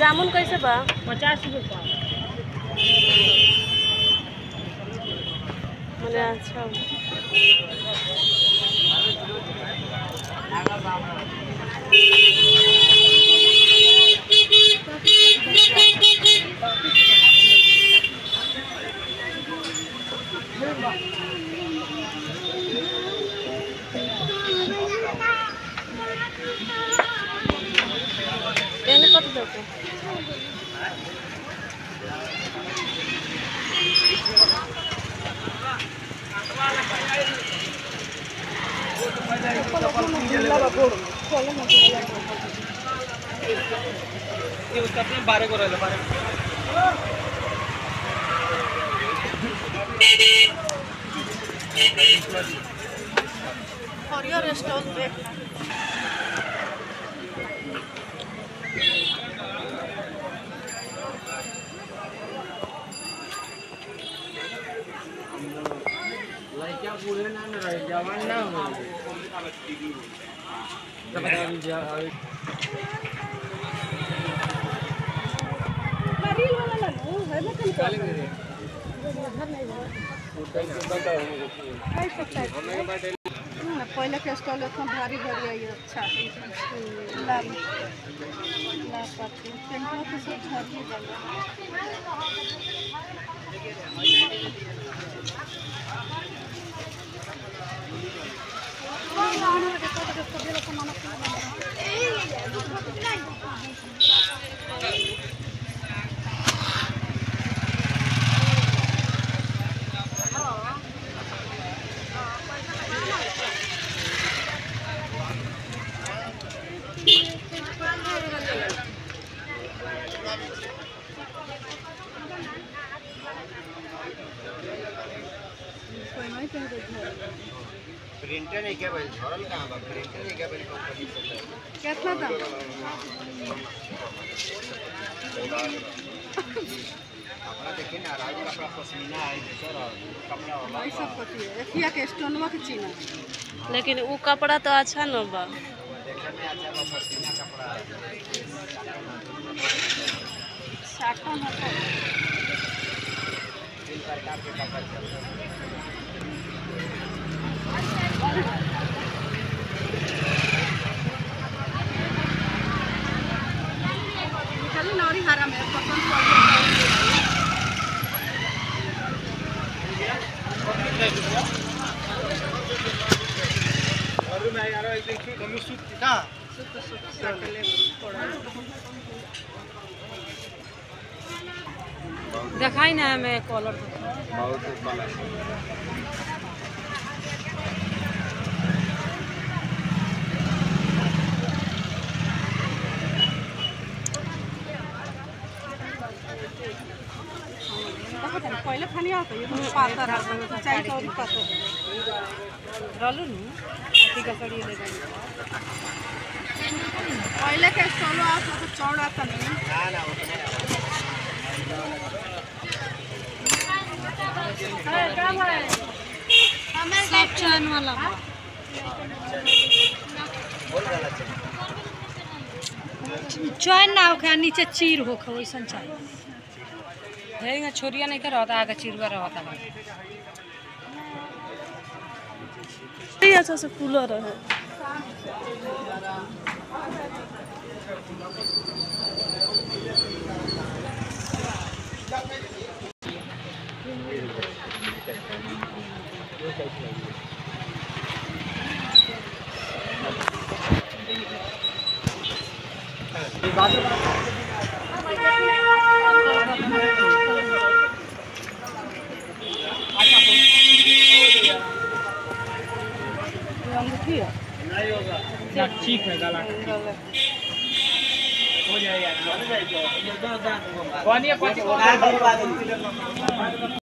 जामुन कैसे बा? 50 रुपया। मने अच्छा एने कत देते ये उसका अपने 12 को रहला 12 हरियर स्टॉल पे लड़कियां बूढ़े ना रहे जवान ना हो रील वाला लगो है ना कल काले मेरे पहले के स्टॉल इतना भारी भारी आई अच्छा लाल पाती टेंटो के सब झाड़ी वाला प्रिंटर नहीं क्या भाई झरल कहाँ बा प्रिंटर नहीं क्या भाई कंपनी से कितना दाम अपना देखिए ना राजू कपड़ा पश्मीना है सर कपड़ा वाला भाई सब पति है एकिया के स्टोनवा के चीना लेकिन वो कपड़ा तो अच्छा न बा देखने में अच्छा बा पश्मीना कपड़ा है साटन है तीन प्रकार के कपड़ा चलते हैं चलो नौरी हरा में पसंद और मैं यार एक दिन सूट हम सूट का दिखाई ना हमें कलर बहुत बड़ा पहले खानी आता ये तो पातर है चाय चौरी पातर रहलू नु अथी का सड़ी ले गई पहले के स्टॉल आता तो चौड़ा था नहीं ना ना उतना है का भाई सब चैन वाला बा बोल गलत चैन ना होखे नीचे चीर होखे वैसन चाहिए हेंगा छोरिया नहीं कर रहता आगे चिरवा रहता है अच्छा से कूलर है नहीं होगा ठीक है गला हो जाएगा बन जाएगा ये दो दांत को